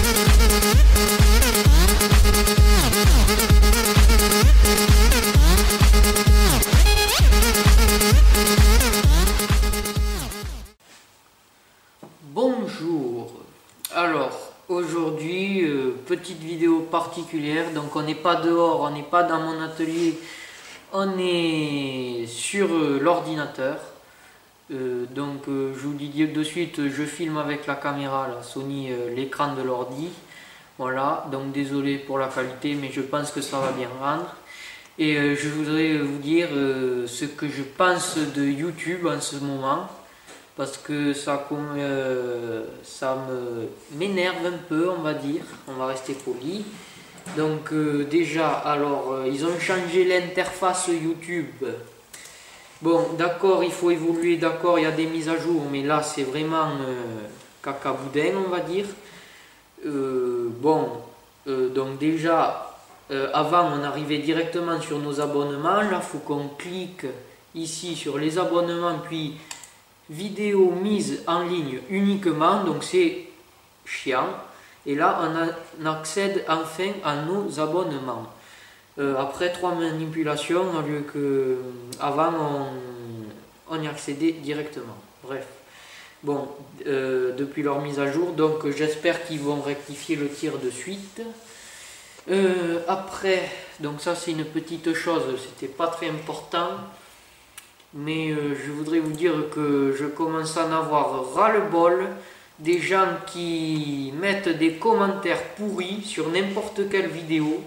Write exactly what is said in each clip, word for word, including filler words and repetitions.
Bonjour, alors aujourd'hui euh, petite vidéo particulière, donc on n'est pas dehors, on n'est pas dans mon atelier, on est sur euh, l'ordinateur, euh, donc euh, je vous dis de suite, je filme avec la caméra, la Sony, euh, l'écran de l'ordi, voilà, donc désolé pour la qualité mais je pense que ça va bien rendre. Et euh, je voudrais vous dire euh, ce que je pense de YouTube en ce moment. Parce que ça, euh, ça me m'énerve un peu, on va dire, on va rester poli. Donc euh, déjà, alors, euh, ils ont changé l'interface YouTube. Bon, d'accord, il faut évoluer, d'accord, il y a des mises à jour, mais là, c'est vraiment euh, cacaboudin, on va dire. Euh, bon, euh, donc déjà, euh, avant, on arrivait directement sur nos abonnements. Là, il faut qu'on clique ici sur les abonnements, puis vidéo mise en ligne uniquement, donc c'est chiant. Et là on, a, on accède enfin à nos abonnements euh, après trois manipulations au lieu que avant on, on y accédait directement. Bref, bon, euh, depuis leur mise à jour, donc j'espère qu'ils vont rectifier le tir de suite. Euh, après, donc ça c'est une petite chose, c'était pas très important. Mais euh, je voudrais vous dire que je commence à en avoir ras-le-bol des gens qui mettent des commentaires pourris sur n'importe quelle vidéo.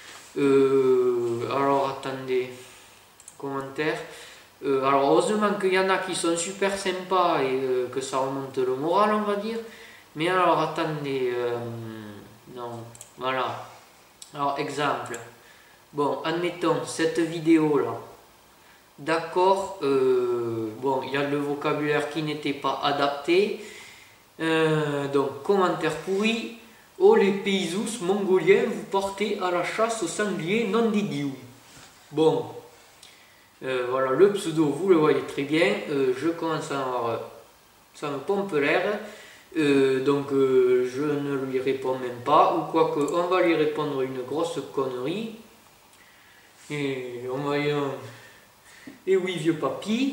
Euh, alors attendez, commentaires. Euh, alors heureusement qu'il y en a qui sont super sympas et euh, que ça remonte le moral, on va dire. Mais alors attendez, euh, non, voilà. Alors exemple, bon, admettons cette vidéo là. D'accord, euh, bon, il y a le vocabulaire qui n'était pas adapté. Euh, donc, commentaire pourri. Oh, les paysous mongoliens, vous partez à la chasse au sanglier non d'idiot. Bon, euh, voilà, le pseudo, vous le voyez très bien. Euh, je commence à avoir. Ça me pompe l'air. Euh, donc, euh, je ne lui réponds même pas. Ou quoi que, on va lui répondre une grosse connerie. Et on va y. Et oui, vieux papy.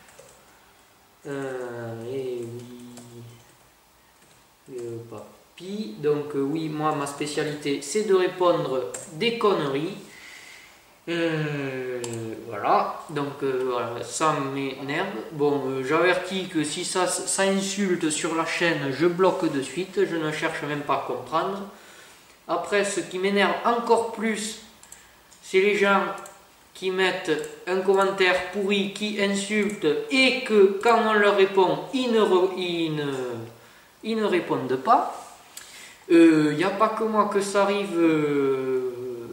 Euh, et oui, vieux papy. Donc euh, oui, moi, ma spécialité, c'est de répondre des conneries. Euh, voilà. Donc euh, voilà, ça m'énerve. Bon, euh, j'avertis que si ça, ça insulte sur la chaîne, je bloque de suite. Je ne cherche même pas à comprendre. Après, ce qui m'énerve encore plus, c'est les gens qui mettent un commentaire pourri, qui insultent, et que quand on leur répond, ils ne, re, ils ne, ils ne répondent pas. Il euh, n'y a pas que moi que ça arrive. Euh,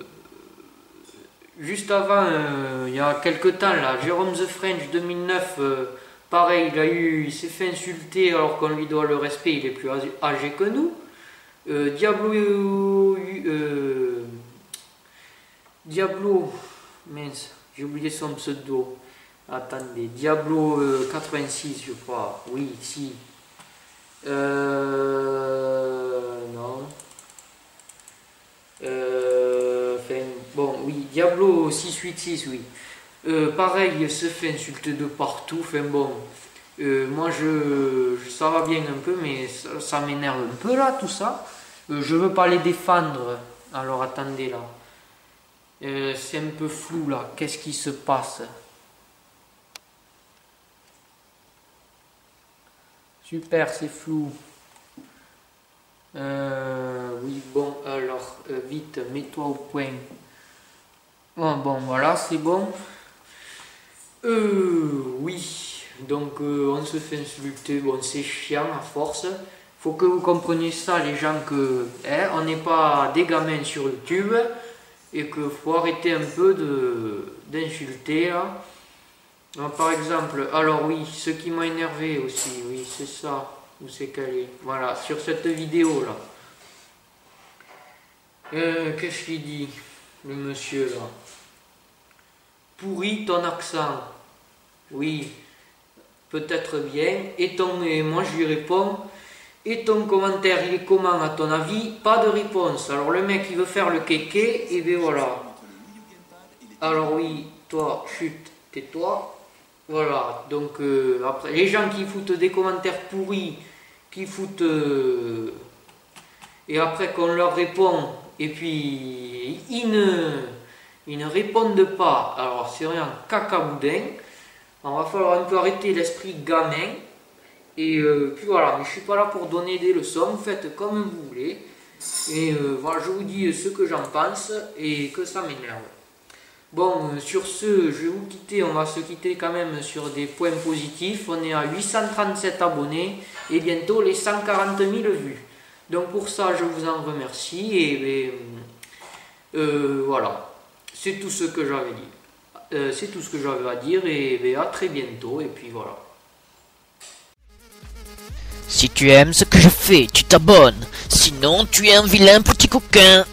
juste avant, il euh, y a quelques temps, là, Jérôme The French deux mille neuf, euh, pareil, il a eu, il s'est fait insulter alors qu'on lui doit le respect, il est plus âgé que nous. Euh, Diablo... Euh, Diablo... Mince, j'ai oublié son pseudo. Attendez, Diablo euh, quatre-vingt-six, je crois. Oui, si. Euh. Non. Euh. Enfin, bon, oui, Diablo six cent quatre-vingt-six, oui. Euh, pareil, il se fait insulter de partout. Enfin, bon. Euh, moi, je, ça va bien un peu, mais ça, ça m'énerve un peu là, tout ça. Euh, je veux pas les défendre. Alors, attendez là. Euh, c'est un peu flou là, qu'est-ce qui se passe? Super, c'est flou. Euh, oui, bon, alors, euh, vite, mets-toi au point. Bon, bon, voilà, c'est bon. Euh, oui, donc euh, on se fait insulter, bon, c'est chiant à force. Faut que vous compreniez ça, les gens, que hein, on n'est pas des gamins sur YouTube. Et qu'il faut arrêter un peu d'insulter là. Donc, par exemple, alors oui, ce qui m'a énervé aussi, oui, c'est ça, où c'est qu'elle est. Voilà, sur cette vidéo là. Euh, Qu'est-ce qu'il dit, le monsieur là? Pourri ton accent. Oui, peut-être bien. Et, ton, et moi je lui réponds, Et ton commentaire, il est comment à ton avis? Pas de réponse. Alors le mec, il veut faire le kéké, et bien voilà. Alors oui, toi, chut, tais-toi. Voilà, donc euh, après, les gens qui foutent des commentaires pourris, qui foutent... Euh, et après qu'on leur répond, et puis ils ne, ils ne répondent pas, alors c'est rien, cacaboudin. On va falloir un peu arrêter l'esprit gamin. Et euh, puis voilà, mais je suis pas là pour donner des leçons, faites comme vous voulez. Et euh, voilà, je vous dis ce que j'en pense et que ça m'énerve. Bon, euh, sur ce, je vais vous quitter, on va se quitter quand même sur des points positifs. On est à huit cent trente-sept abonnés et bientôt les cent quarante mille vues. Donc pour ça, je vous en remercie et, et euh, voilà, c'est tout ce que j'avais dit. Euh, c'est tout ce que j'avais à dire et, et à très bientôt et puis voilà. Si tu aimes ce que je fais, tu t'abonnes. Sinon, tu es un vilain petit coquin.